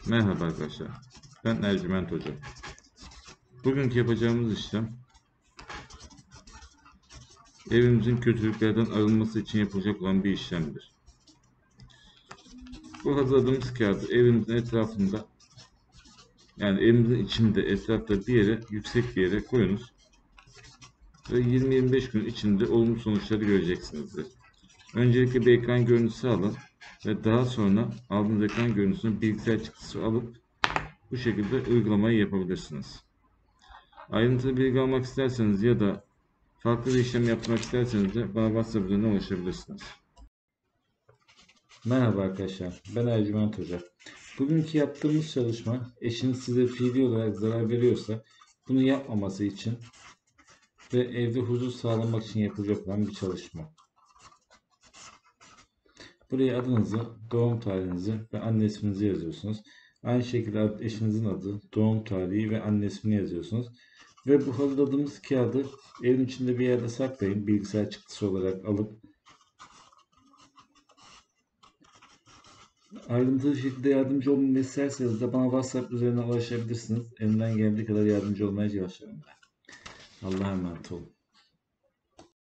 Merhaba arkadaşlar. Ben Ercüment Hoca. Bugünkü yapacağımız işlem evimizin kötülüklerden arınması için yapılacak olan bir işlemdir. Bu hazırladığımız kağıdı evimizin etrafında, yani evimizin içinde, etrafta bir yere, yüksek bir yere koyunuz ve 20-25 gün içinde olumlu sonuçları göreceksinizdir. Öncelikle bir ekran görüntüsü alın ve daha sonra aldığınız ekran görüntüsünü bilgisayar çıktısı alıp bu şekilde uygulamayı yapabilirsiniz. Ayrıntılı bilgi almak isterseniz ya da farklı bir işlem yapmak isterseniz de bana WhatsApp üzerinden ulaşabilirsiniz. Merhaba arkadaşlar, ben Ercüment Hoca. Bugünkü yaptığımız çalışma, eşiniz size fiili olarak zarar veriyorsa bunu yapmaması için ve evde huzur sağlamak için yapılacak olan bir çalışma. Buraya adınızı, doğum tarihinizi ve anne isminizi yazıyorsunuz. Aynı şekilde eşinizin adı, doğum tarihi ve anne ismini yazıyorsunuz. Ve bu hazırladığımız kağıdı evin içinde bir yerde saklayın. Bilgisayar çıktısı olarak alıp ayrıntılı şekilde yardımcı olmamı isterseniz de bana WhatsApp üzerinden ulaşabilirsiniz. Elimden geldiği kadar yardımcı olmaya çalışıyorum ben. Allah'a emanet olun.